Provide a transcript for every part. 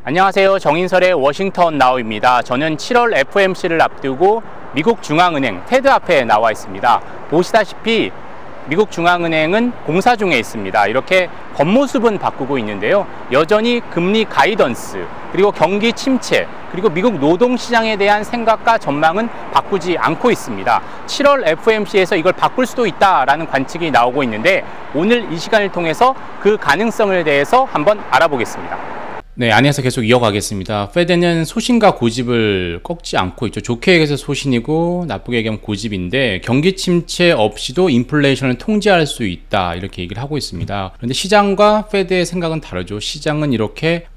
안녕하세요. 정인설의 워싱턴 나우입니다. 저는 7월 FOMC를 앞두고 미국 중앙은행 테드 앞에 나와 있습니다. 보시다시피 미국 중앙은행은 공사 중에 있습니다. 이렇게 겉모습은 바꾸고 있는데요. 여전히 금리 가이던스, 그리고 경기 침체, 그리고 미국 노동시장에 대한 생각과 전망은 바꾸지 않고 있습니다. 7월 FOMC에서 이걸 바꿀 수도 있다라는 관측이 나오고 있는데, 오늘 이 시간을 통해서 그 가능성을 대해서 한번 알아보겠습니다. 네, 안에서 계속 이어가겠습니다. 페드는 소신과 고집을 꺾지 않고 있죠. 좋게 얘기해서 소신이고 나쁘게 얘기하면 고집인데, 경기 침체 없이도 인플레이션을 통제할 수 있다, 이렇게 얘기를 하고 있습니다. 그런데 시장과 페드의 생각은 다르죠. 시장은 이렇게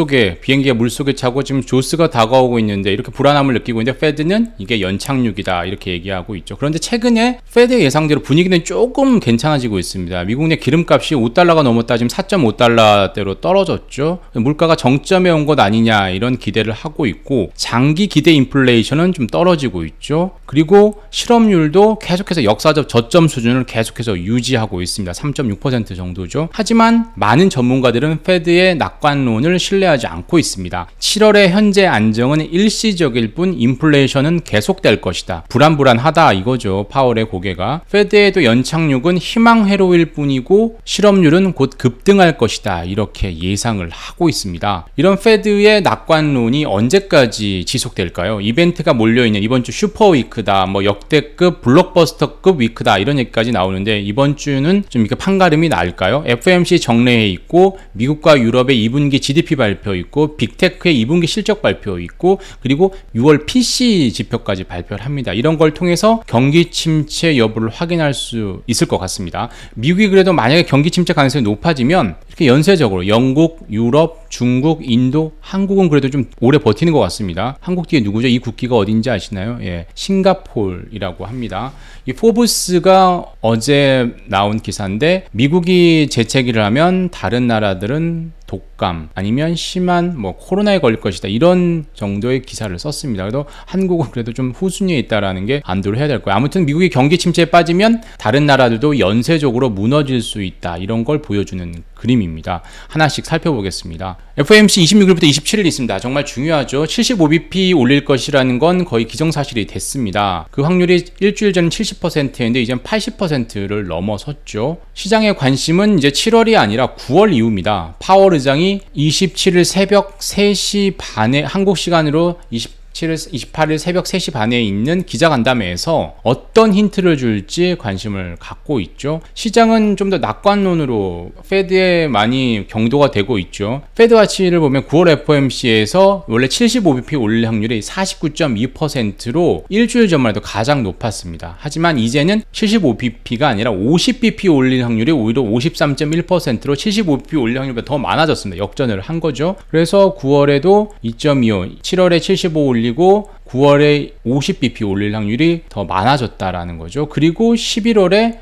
비행기가 물속에 차고 지금 조스가 다가오고 있는데 이렇게 불안함을 느끼고 있는데, 페드는 이게 연착륙이다, 이렇게 얘기하고 있죠. 그런데 최근에 페드의 예상대로 분위기는 조금 괜찮아지고 있습니다. 미국 내 기름값이 5달러가 넘었다 지금 4.5달러대로 떨어졌죠. 물가가 정점에 온 것 아니냐, 이런 기대를 하고 있고, 장기 기대 인플레이션은 좀 떨어지고 있죠. 그리고 실업률도 계속해서 역사적 저점 수준을 계속해서 유지하고 있습니다. 3.6% 정도죠. 하지만 많은 전문가들은 페드의 낙관론을 신뢰하지 않고 있습니다. 7월의 현재 안정은 일시적일 뿐 인플레이션은 계속될 것이다. 불안하다, 이거죠. 파월의 고개가. 페드에도 연착륙은 희망회로일 뿐이고 실업률은 곧 급등할 것이다, 이렇게 예상을 하고 있습니다. 이런 페드의 낙관론이 언제까지 지속될까요? 이벤트가 몰려있는 이번 주 슈퍼위크다, 역대급 블록버스터급 위크다, 이런 얘기까지 나오는데, 이번 주는 좀 이렇게 판가름이 날까요? FOMC 정례회 있고, 미국과 유럽의 2분기 GDP 발표 있고, 빅테크의 2분기 실적 발표 있고, 그리고 6월 PC 지표까지 발표를 합니다. 이런 걸 통해서 경기 침체 여부를 확인할 수 있을 것 같습니다. 미국이 그래도 만약에 경기 침체 가능성이 높아지면 이렇게 연쇄적으로 영국, 유럽, 중국, 인도, 한국은 그래도 좀 오래 버티는 것 같습니다. 한국 뒤에 누구죠? 이 국기가 어딘지 아시나요? 예, 싱가포르이라고 합니다. 이 포브스가 어제 나온 기사인데, 미국이 재채기를 하면 다른 나라들은 독감 아니면 심한 코로나에 걸릴 것이다, 이런 정도의 기사를 썼습니다. 그래도 한국은 그래도 좀 후순위에 있다라는 게 안도를 해야 될 거예요. 아무튼 미국이 경기 침체에 빠지면 다른 나라들도 연쇄적으로 무너질 수 있다, 이런 걸 보여주는 그림입니다. 하나씩 살펴보겠습니다. FOMC 26일부터 27일 있습니다. 정말 중요하죠. 75bp 올릴 것이라는 건 거의 기정사실이 됐습니다. 그 확률이 일주일 전 70%였는데 이젠 80%를 넘어섰죠. 시장의 관심은 이제 7월이 아니라 9월 이후입니다. 파월 의장이 27일 새벽 3시 반에, 한국 시간으로 28일 새벽 3시 반에 있는 기자간담회에서 어떤 힌트를 줄지 관심을 갖고 있죠. 시장은 좀 더 낙관론으로 페드에 많이 경도가 되고 있죠. 페드와치를 보면 9월 FOMC에서 원래 75bp 올릴 확률이 49.2%로 일주일 전만 해도 가장 높았습니다. 하지만 이제는 75bp가 아니라 50bp 올릴 확률이 오히려 53.1%로 75bp 올릴 확률보다 더 많아졌습니다. 역전을 한 거죠. 그래서 9월에도 2.25, 7월에 75 올리고 9월에 50bp 올릴 확률이 더 많아졌다라는 거죠. 그리고 11월에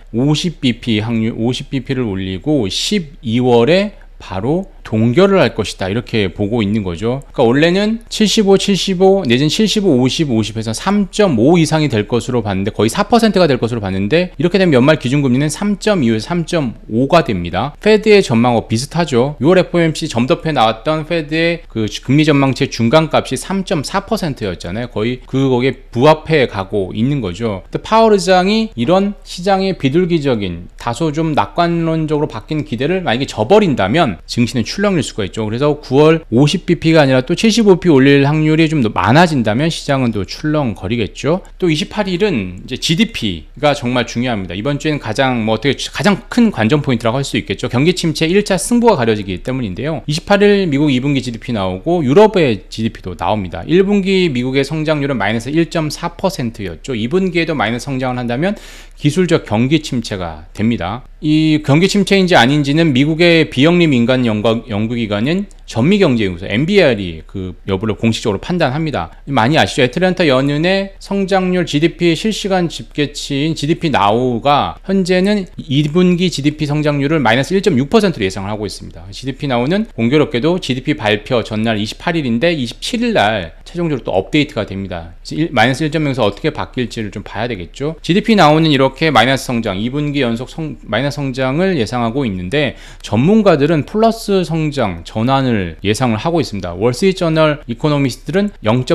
50bp를 올리고 12월에 바로 동결을 할 것이다, 이렇게 보고 있는 거죠. 그러니까 원래는 75 내지는 75, 50에서 3.5 이상이 될 것으로 봤는데, 거의 4%가 될 것으로 봤는데, 이렇게 되면 연말 기준금리는 3.2에서 3.5가 됩니다. 페드의 전망과 비슷하죠. 6월 FOMC 점도표에 나왔던 페드의 그 금리 전망치 중간값이 3.4%였잖아요. 거의 거기에 부합해 가고 있는 거죠. 근데 파월 의장이 이런 시장의 비둘기적인, 다소 좀 낙관론적으로 바뀐 기대를 만약에 저버린다면 증시는 출렁일 수가 있죠. 그래서 9월 50bp가 아니라 또 75bp 올릴 확률이 좀 더 많아진다면 시장은 또 출렁거리겠죠. 또 28일은 이제 GDP가 정말 중요합니다. 이번 주에는 가장 큰 관전 포인트라고 할 수 있겠죠. 경기 침체 1차 승부가 가려지기 때문인데요. 28일 미국 2분기 GDP 나오고 유럽의 GDP도 나옵니다. 1분기 미국의 성장률은 마이너스 1.4%였죠. 2분기에도 마이너스 성장을 한다면 기술적 경기 침체가 됩니다. 이 경기 침체인지 아닌지는 미국의 비영리 민간 연구기관인 전미경제연구소 MBR이 그 여부를 공식적으로 판단합니다. 많이 아시죠? 애틀랜타 연은의 성장률 GDP 실시간 집계치인 GDP 나우가 현재는 2분기 GDP 성장률을 마이너스 1.6%로 예상을 하고 있습니다. GDP 나우는 공교롭게도 GDP 발표 전날 28일인데 27일 날 최종적으로 또 업데이트가 됩니다. 마이너스 1.0에서 어떻게 바뀔지를 좀 봐야 되겠죠. GDP 나오는 이렇게 마이너스 성장, 2분기 연속 마이너스 성장을 예상하고 있는데 전문가들은 플러스 성장 전환을 성장을 예상을 하고 있습니다. 월스트리트저널 이코노미스트들은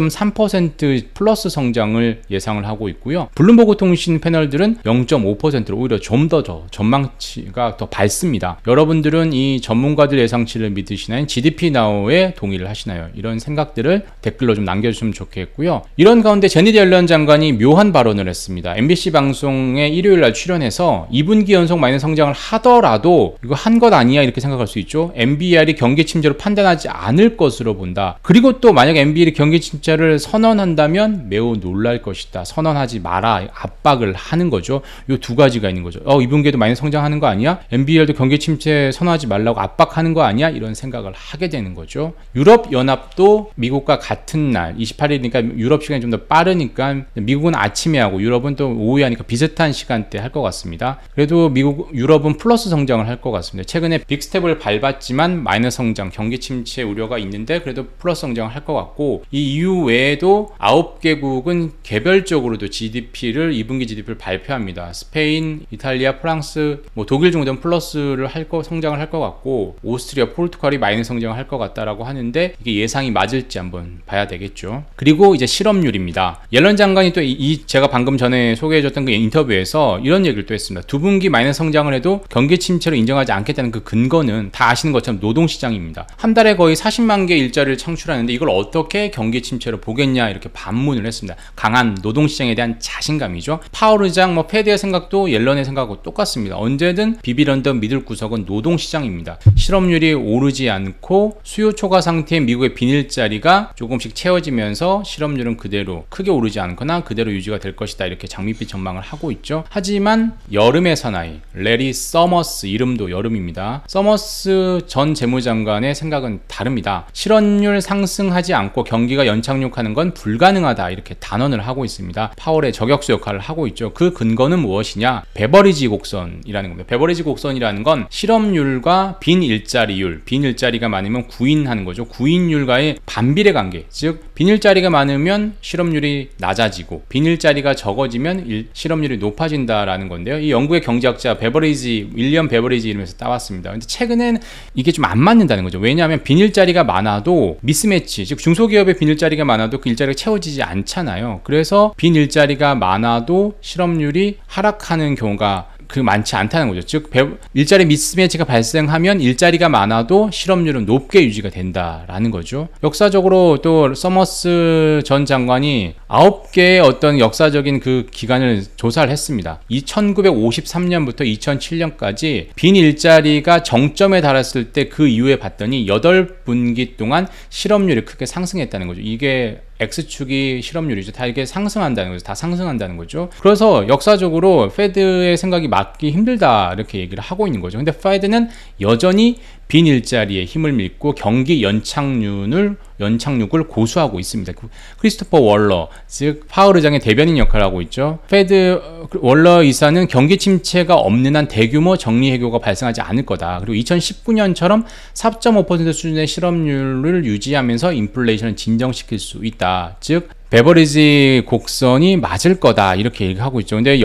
0.3% 플러스 성장을 예상을 하고 있고요. 블룸버그 통신 패널들은 0.5%로 오히려 좀 더 전망치가 더 밝습니다. 여러분들은 이 전문가들 예상치를 믿으시나요? GDP 나우에 동의를 하시나요? 이런 생각들을 댓글로 좀 남겨주시면 좋겠고요. 이런 가운데 제니디 옐런 장관이 묘한 발언을 했습니다. MBC 방송에 일요일날 출연해서 2분기 연속 마이너스 성장을 하더라도 이거 한 것 아니야 이렇게 생각할 수 있죠. MBR이 경기 침체로 판단하지 않을 것으로 본다. 그리고 또 만약 MBR이 경기 침체를 선언한다면 매우 놀랄 것이다. 선언하지 마라. 압박을 하는 거죠. 이 두 가지가 있는 거죠. 2분기에도 마이너스 성장하는 거 아니야? MBR도 경기 침체 선언하지 말라고 압박하는 거 아니야? 이런 생각을 하게 되는 거죠. 유럽연합도 미국과 같은 날 28일이니까 유럽 시간이 좀 더 빠르니까 미국은 아침에 하고 유럽은 또 오후에 하니까 비슷한 시간대 할 것 같습니다. 그래도 유럽은 플러스 성장을 할 것 같습니다. 최근에 빅스텝을 밟았지만 마이너스 성장, 경기 침체 우려가 있는데 그래도 플러스 성장을 할 것 같고 이 이유 외에도 9개국은 개별적으로도 GDP를 2분기 GDP를 발표합니다. 스페인, 이탈리아, 프랑스, 독일 정도는 플러스를 성장을 할 것 같고 오스트리아, 포르투갈이 마이너스 성장을 할 것 같다라고 하는데 이게 예상이 맞을지 한번 봐야 되겠죠. 그리고 이제 실업률입니다. 옐런 장관이 또 제가 방금 전에 소개해줬던 그 인터뷰에서 이런 얘기를 또 했습니다. 2분기 마이너스 성장을 해도 경기 침체로 인정하지 않겠다는 그 근거는 다 아시는 것처럼 노동시장입니다. 한 달에 거의 40만 개 일자리를 창출하는데 이걸 어떻게 경기 침체로 보겠냐 이렇게 반문을 했습니다. 강한 노동시장에 대한 자신감이죠. 파월 의장, 페드의 생각도 옐런의 생각하고 똑같습니다. 언제든 비비런던 믿을 구석은 노동시장입니다. 실업률이 오르지 않고 수요 초과 상태인 미국의 빈일자리가 조금씩 채워지면서 실업률은 그대로 크게 오르지 않거나 그대로 유지가 될 것이다 이렇게 장밋빛 전망을 하고 있죠. 하지만 여름의 사나이 레리 서머스, 이름도 여름입니다. 서머스 전 재무장관의 생각은 다릅니다. 실업률 상승하지 않고 경기가 연착륙하는 건 불가능하다 이렇게 단언을 하고 있습니다. 파월의 저격수 역할을 하고 있죠. 그 근거는 무엇이냐? 베버리지 곡선이라는 겁니다. 베버리지 곡선이라는 건 실업률과 빈 일자리율, 빈 일자리가 많으면 구인하는 거죠. 구인율과의 반비례 관계, 즉 빈 일자리가 많으면 실업률이 낮아지고 빈 일자리가 적어지면 실업률이 높아진다라는 건데요. 이 영국의 경제학자 윌리엄 베버리지 이름에서 따왔습니다. 근데 최근엔 이게 좀 안 맞는다는 거죠. 왜냐하면 빈 일자리가 많아도 미스매치, 즉 중소기업의 빈 일자리가 많아도 그 일자리가 채워지지 않잖아요. 그래서 빈 일자리가 많아도 실업률이 하락하는 경우가 많지 않다는 거죠. 즉 일자리 미스매치가 발생하면 일자리가 많아도 실업률은 높게 유지가 된다라는 거죠. 역사적으로 또 서머스 전 장관이 9개의 어떤 역사적인 그 기간을 조사를 했습니다. 1953년부터 2007년까지 빈 일자리가 정점에 달했을 때 그 이후에 봤더니 8분기 동안 실업률이 크게 상승했다는 거죠. 이게 X축이 실업률이죠. 다 이게 상승한다는 거죠. 다 상승한다는 거죠. 그래서 역사적으로 페드의 생각이 맞기 힘들다 이렇게 얘기를 하고 있는 거죠. 근데 페드는 여전히 빈 일자리에 힘을 믿고 경기 연착륙을 고수하고 있습니다. 크리스토퍼 월러, 즉 파월 의장의 대변인 역할을 하고 있죠. 페드 월러 이사는 경기 침체가 없는 한 대규모 정리 해고가 발생하지 않을 거다. 그리고 2019년처럼 4.5% 수준의 실업률을 유지하면서 인플레이션을 진정시킬 수 있다. 즉 베버리지 곡선이 맞을 거다 이렇게 얘기하고 있죠. 근데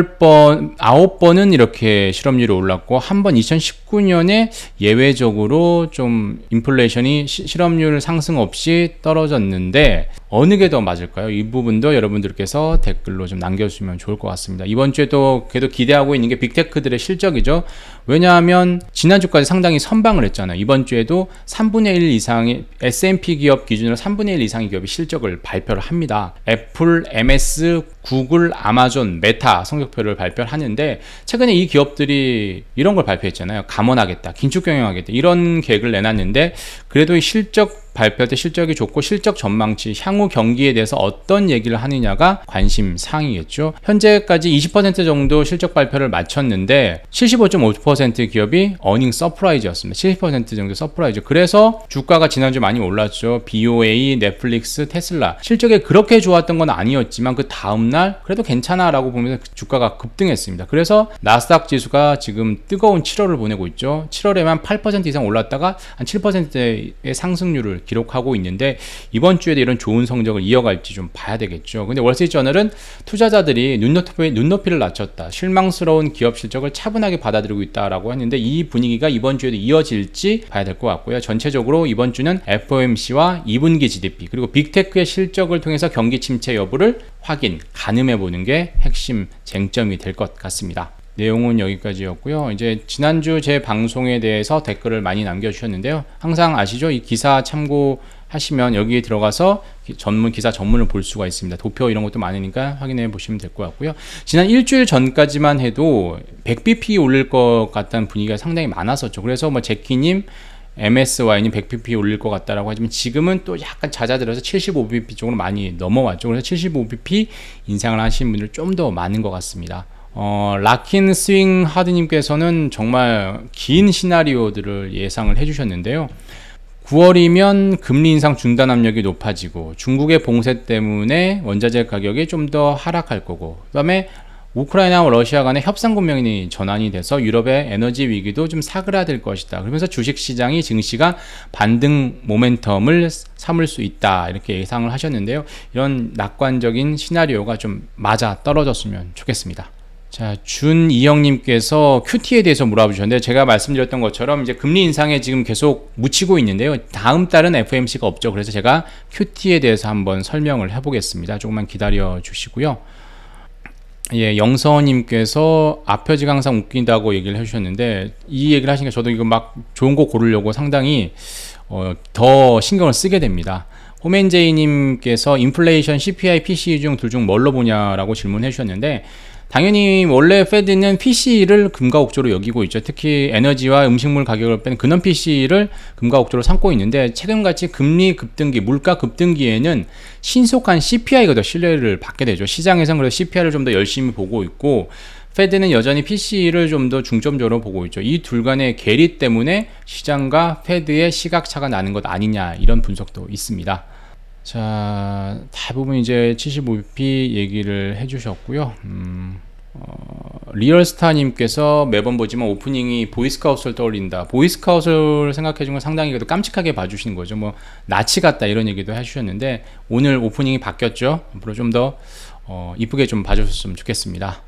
9번은 이렇게 실업률이 올랐고 한 번 2019년에 예외적으로 좀 인플레이션이 실업률 상승 없이 떨어졌는데 어느 게 더 맞을까요? 이 부분도 여러분들께서 댓글로 좀 남겨주시면 좋을 것 같습니다. 이번 주에 또 그래도 기대하고 있는 게 빅테크들의 실적이죠. 왜냐하면 지난주까지 상당히 선방을 했잖아요. 이번 주에도 3분의 1 이상의 S&P 기업 기준으로 3분의 1 이상의 기업이 실적을 발표를 합니다. 애플, MS, 구글, 아마존, 메타 성적표를 발표를 하는데 최근에 이 기업들이 이런 걸 발표했잖아요. 감원하겠다, 긴축 경영하겠다 이런 계획을 내놨는데 그래도 이 실적 발표 때 실적이 좋고 실적 전망치, 향후 경기에 대해서 어떤 얘기를 하느냐가 관심 사항이겠죠. 현재까지 20% 정도 실적 발표를 마쳤는데 75.5% 기업이 어닝 서프라이즈였습니다. 70% 정도 서프라이즈. 그래서 주가가 지난주 많이 올랐죠. BOA, 넷플릭스, 테슬라. 실적이 그렇게 좋았던 건 아니었지만 그 다음날 전날 그래도 괜찮아 라고 보면서 주가가 급등했습니다. 그래서 나스닥 지수가 지금 뜨거운 7월을 보내고 있죠. 7월에만 8% 이상 올랐다가 한 7%의 상승률을 기록하고 있는데, 이번 주에도 이런 좋은 성적을 이어갈지 좀 봐야 되겠죠. 근데 월스트리트저널은 투자자들이 눈높이를 낮췄다, 실망스러운 기업 실적을 차분하게 받아들이고 있다라고 했는데, 이 분위기가 이번 주에도 이어질지 봐야 될 것 같고요. 전체적으로 이번 주는 FOMC와 2분기 GDP 그리고 빅테크의 실적을 통해서 경기 침체 여부를 확인, 가늠해 보는 게 핵심 쟁점이 될 것 같습니다. 내용은 여기까지였고요. 이제 지난주 제 방송에 대해서 댓글을 많이 남겨주셨는데요. 항상 아시죠? 이 기사 참고하시면 여기에 들어가서 기사 전문을 볼 수가 있습니다. 도표 이런 것도 많으니까 확인해 보시면 될 것 같고요. 지난 일주일 전까지만 해도 100bp 올릴 것 같다는 분위기가 상당히 많았었죠. 그래서 뭐 제키님, MSY님 100bp 올릴 것 같다라고 하지만 지금은 또 약간 잦아들어서 75bp 쪽으로 많이 넘어왔죠. 그래서 75bp 인상을 하신 분들 좀 더 많은 것 같습니다. 락킨 스윙 하드님께서는 정말 긴 시나리오들을 예상을 해주셨는데요. 9월이면 금리 인상 중단 압력이 높아지고 중국의 봉쇄 때문에 원자재 가격이 좀 더 하락할 거고, 그 다음에 우크라이나와 러시아 간의 협상 국면이 전환이 돼서 유럽의 에너지 위기도 좀 사그라들 것이다. 그러면서 주식시장이 증시가 반등 모멘텀을 삼을 수 있다, 이렇게 예상을 하셨는데요. 이런 낙관적인 시나리오가 좀 맞아 떨어졌으면 좋겠습니다. 자, 준이형님께서 QT에 대해서 물어보셨는데, 제가 말씀드렸던 것처럼 이제 금리 인상에 지금 계속 묻히고 있는데요. 다음 달은 FOMC가 없죠. 그래서 제가 QT에 대해서 한번 설명을 해보겠습니다. 조금만 기다려 주시고요. 예, 영서님께서 앞혀지가 항상 웃긴다고 얘기를 해주셨는데, 이 얘기를 하시니까 저도 이거 막 좋은 거 고르려고 상당히 더 신경을 쓰게 됩니다. 호맨제이님께서 인플레이션, CPI, PCE 중 둘 중 뭘로 보냐라고 질문해 주셨는데, 당연히 원래 페드는 PCE를 금과 옥조로 여기고 있죠. 특히 에너지와 음식물 가격을 뺀 근원 PCE를 금과 옥조로 삼고 있는데, 최근같이 금리 급등기, 물가 급등기에는 신속한 CPI가 더 신뢰를 받게 되죠. 시장에서는 그래서 CPI를 좀 더 열심히 보고 있고, 페드는 여전히 PCE를 좀 더 중점적으로 보고 있죠. 이 둘 간의 괴리 때문에 시장과 페드의 시각차가 나는 것 아니냐, 이런 분석도 있습니다. 자, 대부분 이제 75bp 얘기를 해주셨고요. 리얼스타님께서 매번 보지만 오프닝이 보이스카웃을 떠올린다. 보이스카웃을 생각해준 건 상당히 그래도 깜찍하게 봐주시는 거죠. 뭐 나치 같다 이런 얘기도 해주셨는데, 오늘 오프닝이 바뀌었죠. 앞으로 좀 더 이쁘게 좀 봐주셨으면 좋겠습니다.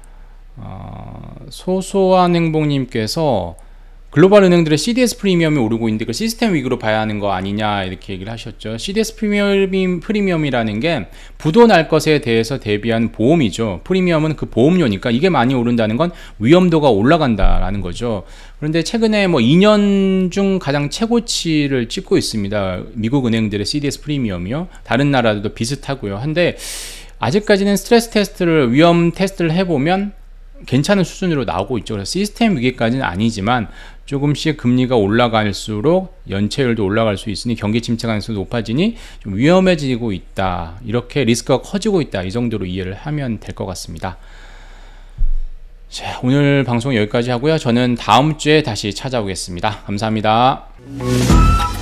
소소한 행복님께서 글로벌 은행들의 CDS 프리미엄이 오르고 있는데 그 시스템 위기로 봐야 하는 거 아니냐, 이렇게 얘기를 하셨죠. CDS 프리미엄이라는 게 부도 날 것에 대해서 대비한 보험이죠. 프리미엄은 그 보험료니까 이게 많이 오른다는 건 위험도가 올라간다라는 거죠. 그런데 최근에 뭐 2년 중 가장 최고치를 찍고 있습니다. 미국 은행들의 CDS 프리미엄이요. 다른 나라들도 비슷하고요. 한데 아직까지는 스트레스 테스트를, 위험 테스트를 해보면 괜찮은 수준으로 나오고 있죠. 그래서 시스템 위기까지는 아니지만 조금씩 금리가 올라갈수록 연체율도 올라갈 수 있으니 경기 침체 가능성이 높아지니 좀 위험해지고 있다, 이렇게 리스크가 커지고 있다, 이 정도로 이해를 하면 될 것 같습니다. 자, 오늘 방송 여기까지 하고요. 저는 다음 주에 다시 찾아오겠습니다. 감사합니다.